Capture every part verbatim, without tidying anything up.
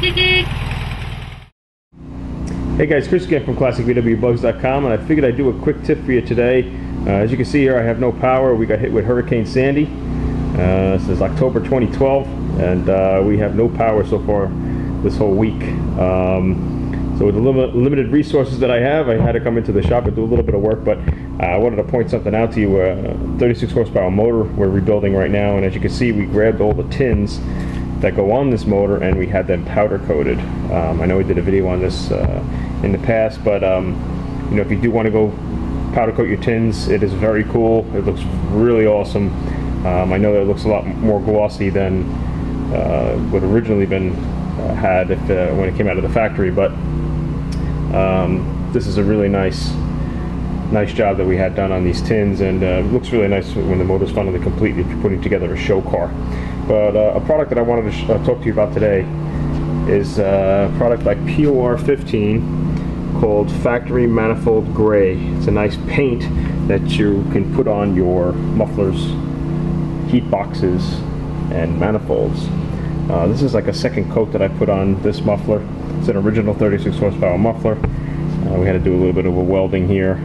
Hey guys, Chris again from Classic V W Bugs dot com, and I figured I'd do a quick tip for you today. Uh, as you can see here, I have no power. We got hit with Hurricane Sandy. Uh, this is October twenty twelve, and uh, we have no power so far this whole week. Um, so with the lim limited resources that I have, I had to come into the shop and do a little bit of work, but uh, I wanted to point something out to you. Uh, thirty-six horsepower motor we're rebuilding right now, and as you can see, we grabbed all the tins that go on this motor and we had them powder coated. Um, I know we did a video on this uh, in the past, but um, you know, if you do want to go powder coat your tins, it is very cool. It looks really awesome. Um, I know that it looks a lot more glossy than uh, would originally been uh, had if, uh, when it came out of the factory, but um, this is a really nice nice job that we had done on these tins, and uh, it looks really nice when the motor's finally complete if you're putting together a show car. But uh, a product that I wanted to sh uh, talk to you about today is uh, a product by P O R fifteen called Factory Manifold Gray. It's a nice paint that you can put on your mufflers, heat boxes, and manifolds. Uh, this is like a second coat that I put on this muffler. It's an original thirty-six horsepower muffler. Uh, we had to do a little bit of a welding here.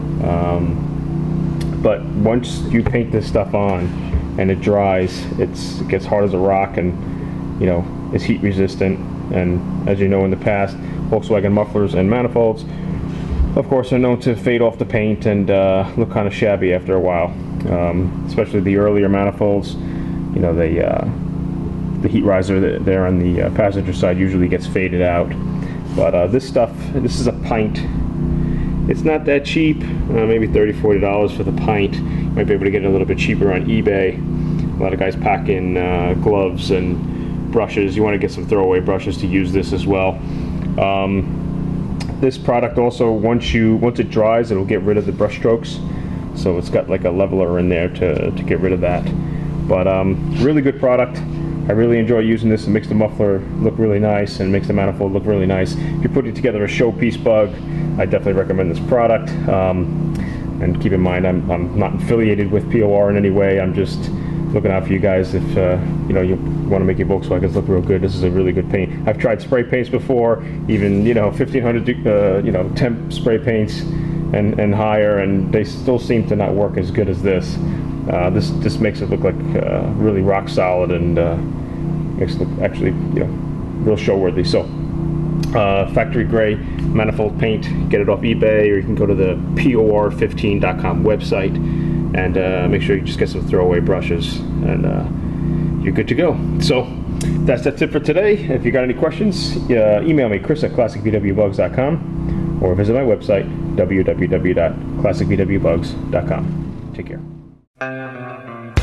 Um, but once you paint this stuff on and it dries, it's, it gets hard as a rock, and you know, it's heat resistant. And as you know, in the past, Volkswagen mufflers and manifolds, of course, are known to fade off the paint and uh, look kind of shabby after a while. Um, especially the earlier manifolds, you know, they, uh, the heat riser there on the uh, passenger side usually gets faded out. But uh, this stuff, this is a pint. It's not that cheap, uh, maybe thirty, forty dollars for the pint. You might be able to get it a little bit cheaper on eBay. A lot of guys pack in uh, gloves and brushes. You want to get some throwaway brushes to use this as well. Um, this product also, once you once it dries, it'll get rid of the brush strokes. So it's got like a leveler in there to, to get rid of that. But um, really good product. I really enjoy using this. It makes the muffler look really nice and makes the manifold look really nice. If you're putting together a showpiece bug, I definitely recommend this product. Um, and keep in mind, I'm, I'm not affiliated with P O R in any way. I'm just looking out for you guys. If uh, you know, you want to make your Volkswagens look real good, this is a really good paint. I've tried spray paints before, even you know fifteen hundred uh, you know temp spray paints and and higher, and they still seem to not work as good as this. Uh, this just makes it look like uh, really rock solid, and uh, makes it look actually, you know, real show worthy. So uh, factory gray manifold paint, get it off eBay, or you can go to the P O R fifteen dot com website and uh, make sure you just get some throwaway brushes, and uh, you're good to go. So that's that tip for today. If you got any questions, uh, email me, Chris at Classic V W Bugs dot com, or visit my website, w w w dot classic v w bugs dot com. Take care.